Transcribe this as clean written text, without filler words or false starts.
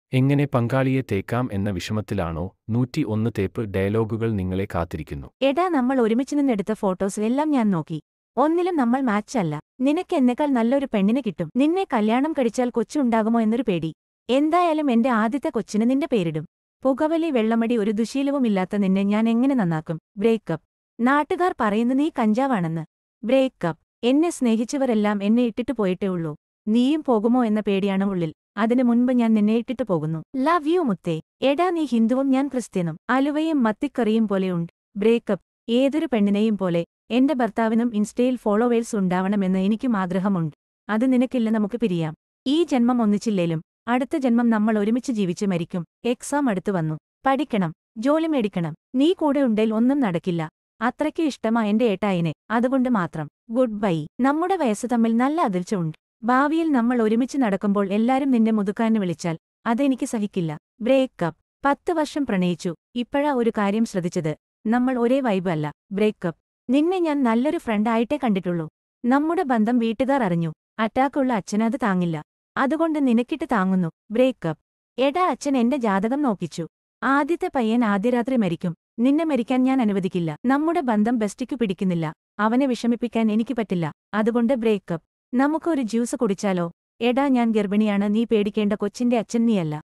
എങ്ങനെ പങ്കാളിയെ തേക്കാം എന്ന വിഷമത്തിലാണോ? 101 തേപ്പ് ഡയലോഗുകൾ നിങ്ങളെ കാത്തിരിക്കുന്നു. എടാ, നമ്മൾ ഒരുമിച്ച് നിന്നെടുത്ത ഫോട്ടോസ് എല്ലാം ഞാൻ നോക്കി. ഒന്നിലും നമ്മൾ മാച്ച് അല്ല. നിനക്ക് എന്നെക്കാൾ നല്ലൊരു പെണ്ണിനെ കിട്ടും. നിന്നെ കല്യാണം കഴിച്ചാൽ കൊച്ചുണ്ടാകുമോ എന്നൊരു പേടി. എന്തായാലും എന്റെ ആദ്യത്തെ കൊച്ചിന് നിന്റെ പേരിടും. പുകവലി, വെള്ളമടി, ഒരു ദുശീലവുമില്ലാത്ത നിന്നെ ഞാൻ എങ്ങനെ നന്നാക്കും? ബ്രേക്കപ്പ്. നാട്ടുകാർ പറയുന്നു നീ കഞ്ചാവാണെന്ന്. ബ്രേക്കപ്പ്. എന്നെ സ്നേഹിച്ചവരെല്ലാം എന്നെ ഇട്ടിട്ട് പോയിട്ടേ ഉള്ളൂ. നീയും പോകുമോ എന്ന പേടിയാണ് ഉള്ളിൽ. അതിനു മുൻപ് ഞാൻ നിന്നെ ഇട്ടിട്ട് പോകുന്നു. ലവ് യു മുത്തേ. എടാ, നീ ഹിന്ദുവും ഞാൻ ക്രിസ്ത്യനും. അലുവയും മത്തിക്കറിയും പോലെയുണ്ട്. ബ്രേക്കപ്പ്. ഏതൊരു പെണ്ണിനെയും പോലെ എന്റെ ഭർത്താവിനും ഇൻസ്റ്റയിൽ ഫോളോവേഴ്സ് ഉണ്ടാവണമെന്ന് എനിക്കും ആഗ്രഹമുണ്ട്. അത് നിനക്കില്ല, നമുക്ക് പിരിയാം. ഈ ജന്മം ഒന്നിച്ചില്ലേലും അടുത്ത ജന്മം നമ്മൾ ഒരുമിച്ച് ജീവിച്ച് മരിക്കും. എക്സാം അടുത്തു വന്നു. പഠിക്കണം, ജോലി മേടിക്കണം. നീ കൂടെ ഉണ്ടേൽ ഒന്നും നടക്കില്ല. അത്രയ്ക്ക് ഇഷ്ടമാ എന്റെ ഏട്ടായിനെ, അതുകൊണ്ട് മാത്രം. Goodbye. നമ്മുടെ വയസ്സ് തമ്മിൽ നല്ല അതിർച്ച ഉണ്ട്. ഭാവിയിൽ നമ്മൾ ഒരുമിച്ച് നടക്കുമ്പോൾ എല്ലാരും നിന്നെ മുതുക്കാന്ന് വിളിച്ചാൽ അതെനിക്ക് സഹിക്കില്ല. ബ്രേക്കപ്പ്. 10 വർഷം പ്രണയിച്ചു. ഇപ്പഴാ ഒരു കാര്യം ശ്രദ്ധിച്ചത്, നമ്മൾ ഒരേ വൈബ് അല്ല. ബ്രേക്കപ്പ്. നിന്നെ ഞാൻ നല്ലൊരു ഫ്രണ്ട് ആയിട്ടേ കണ്ടിട്ടുള്ളൂ. നമ്മുടെ ബന്ധം വീട്ടുകാർ അറിഞ്ഞു. അറ്റാക്കുള്ള അച്ഛനത് താങ്ങില്ല. അതുകൊണ്ട് നിനക്കിട്ട് താങ്ങുന്നു. ബ്രേക്കപ്പ്. എടാ, അച്ഛൻ എന്റെ ജാതകം നോക്കിച്ചു. ആദ്യത്തെ പയ്യൻ ആദ്യ രാത്രി മരിക്കും. നിന്നെ മരിക്കാൻ ഞാൻ അനുവദിക്കില്ല. നമ്മുടെ ബന്ധം ബെസ്റ്റിക്കു പിടിക്കുന്നില്ല. അവനെ വിഷമിപ്പിക്കാൻ എനിക്ക് പറ്റില്ല. അതുകൊണ്ട് ബ്രേക്കപ്പ്. നമുക്ക് ഒരു ജ്യൂസ് കുടിച്ചാലോ? എടാ, ഞാൻ ഗർഭിണിയാണ്. നീ പേടിക്കേണ്ട, കൊച്ചിന്റെ അച്ഛൻ നീയല്ല.